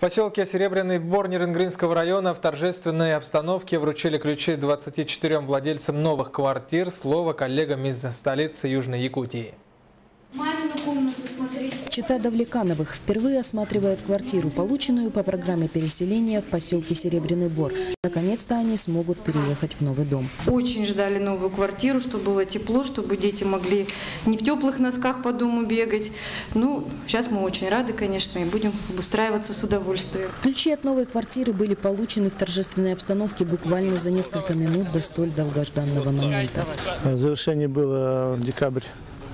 поселке Серебряный Бор Нерюнгринского района в торжественной обстановке вручили ключи 24 владельцам новых квартир. Слово коллегам из столицы Южной Якутии. Мамину комнату смотрите. Чета Давлекановых впервые осматривает квартиру, полученную по программе переселения в поселке Серебряный Бор. Наконец-то они смогут переехать в новый дом. Очень ждали новую квартиру, чтобы было тепло, чтобы дети могли не в теплых носках по дому бегать. Ну, сейчас мы очень рады, конечно, и будем обустраиваться с удовольствием. Ключи от новой квартиры были получены в торжественной обстановке буквально за несколько минут до столь долгожданного момента. Завершение было декабрь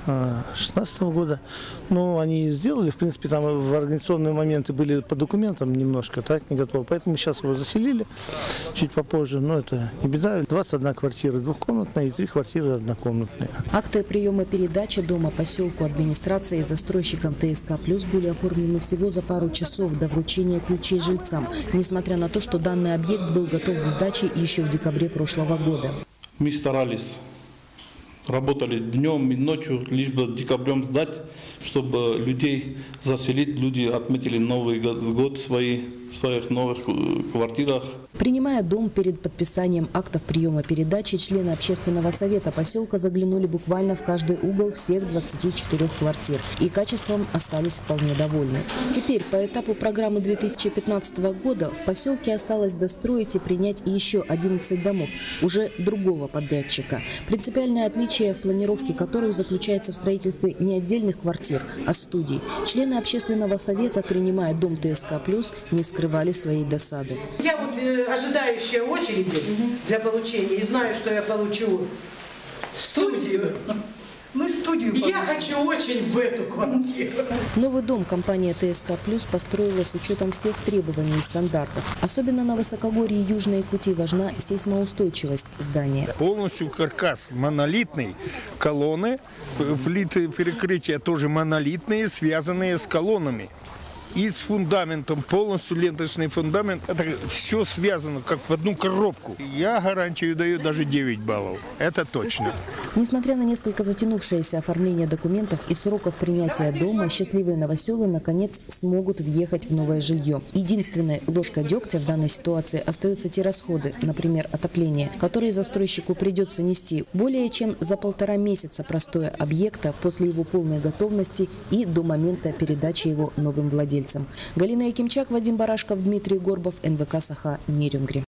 2016 года. Но они сделали, в принципе, там в организационные моменты были по документам немножко, так, не готовы. Поэтому сейчас его заселили чуть попозже. Но это не беда. 21 квартира двухкомнатная и 3 квартиры однокомнатные. Акты приема передачи дома поселку администрации и застройщикам ТСК+ были оформлены всего за пару часов до вручения ключей жильцам, несмотря на то, что данный объект был готов к сдаче еще в декабре прошлого года. Мы старались. Работали днем и ночью, лишь бы декабрем сдать, чтобы людей заселить. Люди отметили Новый год в своих новых квартирах. Принимая дом перед подписанием актов приема передачи, члены общественного совета поселка заглянули буквально в каждый угол всех 24 квартир и качеством остались вполне довольны. Теперь по этапу программы 2015 года в поселке осталось достроить и принять еще 11 домов, уже другого подрядчика. Принципиальное отличие в планировке которых заключается в строительстве не отдельных квартир, а студий. Члены общественного совета, принимая дом ТСК+, не скрывали своей досады. Я вот ожидающая очереди для получения и знаю, что я получу студию. Мы студию получим. Я хочу очень в эту квартиру. Новый дом компания ТСК+ построила с учетом всех требований и стандартов. Особенно на высокогорье Южной Якутии важна сейсмоустойчивость здания. Полностью каркас монолитный, колонны, плиты перекрытия тоже монолитные, связанные с колоннами. И с фундаментом, полностью ленточный фундамент, это все связано как в одну коробку. Я гарантию даю даже 9 баллов, это точно. Несмотря на несколько затянувшееся оформление документов и сроков принятия дома, счастливые новоселы наконец смогут въехать в новое жилье. Единственной ложкой дегтя в данной ситуации остаются те расходы, например, отопление, которые застройщику придется нести более чем за 1,5 месяца простоя объекта после его полной готовности и до момента передачи его новым владельцам. Галина Якимчак, Вадим Барашков, Дмитрий Горбов, НВК «Саха», Нерюнгри.